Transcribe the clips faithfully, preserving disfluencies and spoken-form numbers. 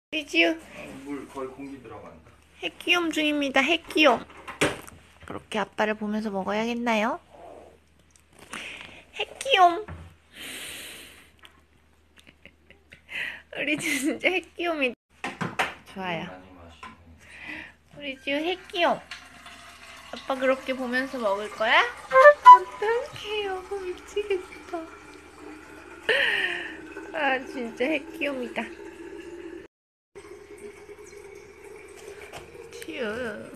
리지우 물 거의 공기 들어간다. 핵기염 중입니다. 핵기염. 그렇게 아빠를 보면서 먹어야겠나요? 핵기염. 우리 지우 진짜 핵기염이 좋아요. 많이 마시고. 우리 지우 핵기염. 아빠 그렇게 보면서 먹을 거야? 어떡해, 여보 미치겠어. 아 진짜 핵기염이다. 지우.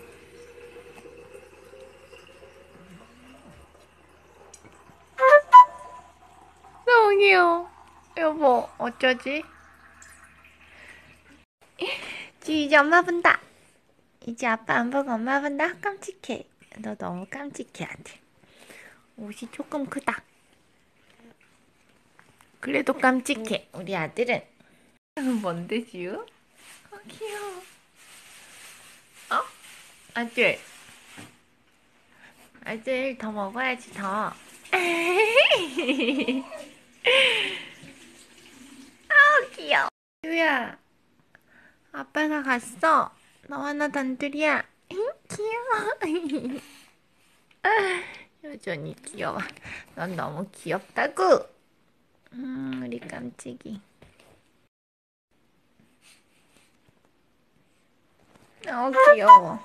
너무 귀여워. 여보 어쩌지? 지우 이제 엄마 본다. 이제 아빠 안 보고 엄마 본다. 깜찍해. 너 너무 깜찍해 아들. 옷이 조금 크다. 그래도 깜찍해 우리 아들은. 뭔데 지우? 어 귀여워. 어? 아들. 아들 더 먹어야지 더. 아 귀여워. 지우야 아빠가 갔어. 너와 나 단둘이야. 귀여워. 여전히 귀여워. 넌 너무 귀엽다고. 음, 우리 깜찍이. 어, 귀여워.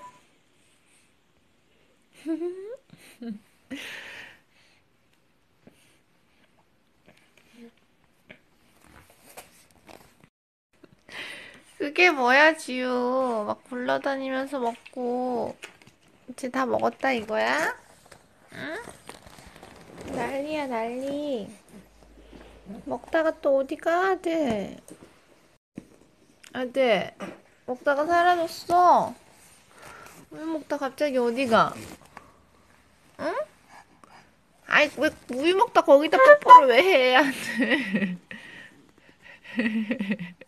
그게 뭐야, 지우. 막 굴러다니면서 먹고. 이제 다 먹었다, 이거야? 응? 난리야, 난리. 먹다가 또 어디 가, 아들? 아들, 먹다가 사라졌어. 왜 먹다 갑자기 어디 가? 응? 아이, 왜 우유 먹다 거기다 뽀뽀를 왜 해, 아들?